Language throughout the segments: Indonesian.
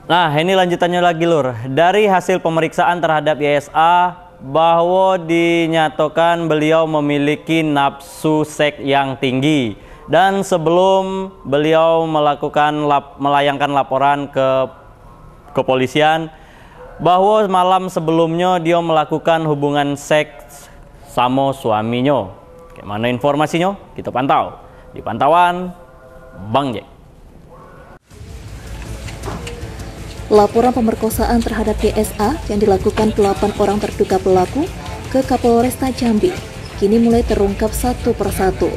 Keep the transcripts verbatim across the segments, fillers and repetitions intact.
Nah, ini lanjutannya lagi, Lur. Dari hasil pemeriksaan terhadap Y S A bahwa dinyatakan beliau memiliki nafsu seks yang tinggi. Dan sebelum beliau melakukan lap, melayangkan laporan ke kepolisian bahwa malam sebelumnya dia melakukan hubungan seks sama suaminya. Gimana informasinya? Kita pantau di pantauan Bang Jack. Laporan pemerkosaan terhadap Y S A yang dilakukan delapan orang terduga pelaku ke Kapolresta Jambi kini mulai terungkap satu persatu.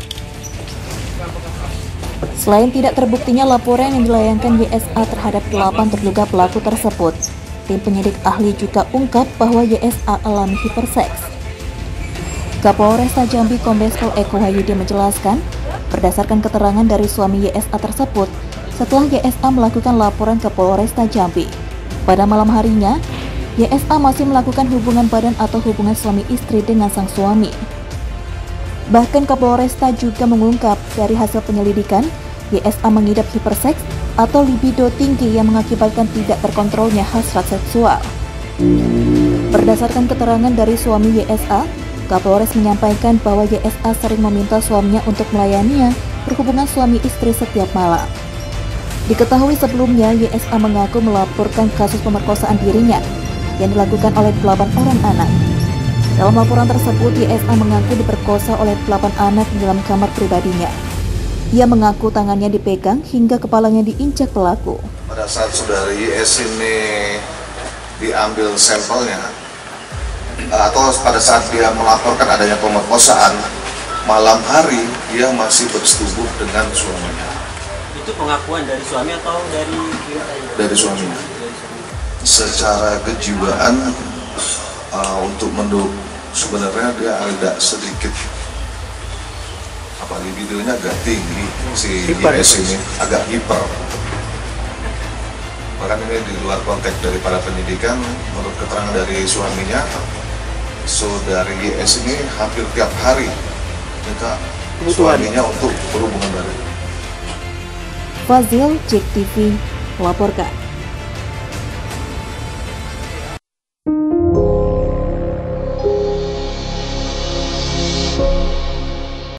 Selain tidak terbuktinya laporan yang dilayangkan Y S A terhadap delapan terduga pelaku tersebut, tim penyidik ahli juga ungkap bahwa Y S A alami hiperseks. Kapolresta Jambi Kombes Pol Eko Wahyudi menjelaskan, berdasarkan keterangan dari suami Y S A tersebut, setelah Y S A melakukan laporan ke Polresta Jambi, pada malam harinya, Y S A masih melakukan hubungan badan atau hubungan suami istri dengan sang suami. Bahkan Kapolresta juga mengungkap dari hasil penyelidikan, Y S A mengidap hiperseks atau libido tinggi yang mengakibatkan tidak terkontrolnya hasrat seksual. Berdasarkan keterangan dari suami Y S A, Kapolres menyampaikan bahwa Y S A sering meminta suaminya untuk melayaninya berhubungan suami istri setiap malam. Diketahui sebelumnya Y S A mengaku melaporkan kasus pemerkosaan dirinya yang dilakukan oleh delapan orang anak. Dalam laporan tersebut, Y S A mengaku diperkosa oleh delapan anak di dalam kamar pribadinya. Ia mengaku tangannya dipegang hingga kepalanya diinjak pelaku. Pada saat saudari Y S ini diambil sampelnya, atau pada saat dia melaporkan adanya pemerkosaan, malam hari dia masih bersetubuh dengan suaminya. Itu pengakuan dari suami atau dari dari suaminya? Secara kejiwaan, uh, untuk menduk sebenarnya dia agak sedikit apa libidonya agak tinggi, si Y S ini agak hiper. Bahkan ini di luar konteks daripada penyidikan, menurut keterangan dari suaminya, saudari Y S ini hampir tiap hari minta suaminya untuk berhubungan badan. Fazil, Jack T V, melaporkan.